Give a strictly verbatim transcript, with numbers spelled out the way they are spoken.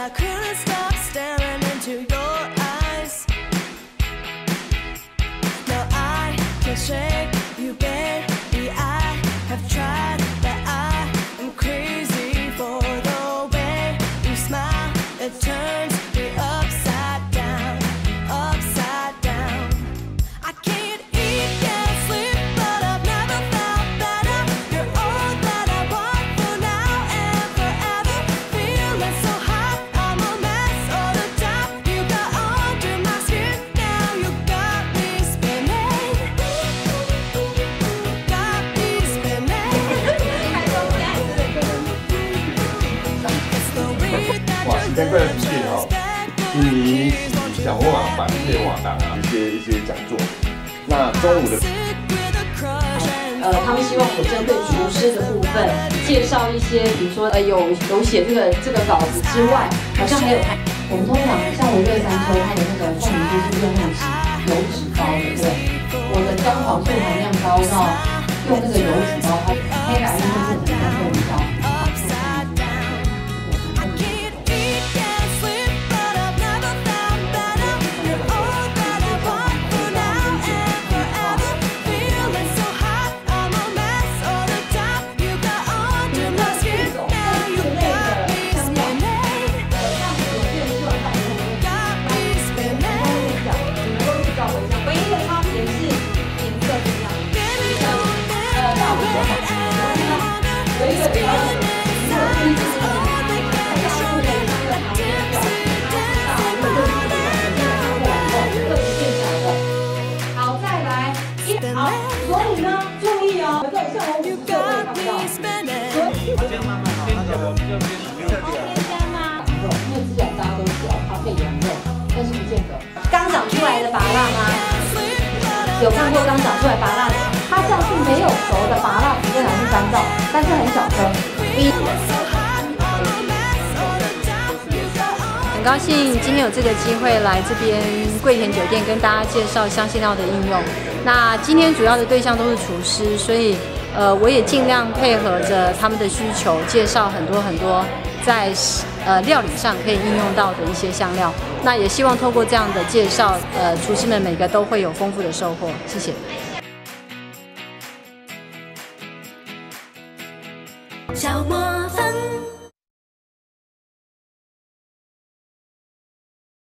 I couldn't stop staring into your eyes. No, I can't shake you, baby. I have tried, but I am crazy for the way you smile. It turns me upside down, upside down. I can't eat, can't sleep, but I've never felt better. You're all that I want for now and forever. Feeling so hot, I'm a mess all the time. You got under my skin, now you got me spinning. Got me spinning. It's the way that 哇，时间过得很快哦。你讲话版配瓦档啊，一些一些讲座。那中午的， 呃，他们希望我针对厨师的部分介绍一些，比如说呃有有写这个这个稿子之外，好像还有我们通常像维乐山丘，它的那个凤梨酥是用那种油脂包的，对不对？我的姜黄素含量高到用那个油脂包，它黑白面就是很像豆包。 好，所以呢，注意哦，这像我五就会看到。这样慢慢好，那个就变成没有添加吗？因为指甲大家都知道它配羊肉，但是不见得。刚长出来的芭乐吗？有看过刚长出来芭乐的？它像是没有熟的芭乐，虽然是干燥，但是很小颗。 很高兴今天有这个机会来这边桂田酒店跟大家介绍香辛料的应用。那今天主要的对象都是厨师，所以呃我也尽量配合着他们的需求，介绍很多很多在呃料理上可以应用到的一些香料。那也希望透过这样的介绍，呃厨师们每个都会有丰富的收获。谢谢。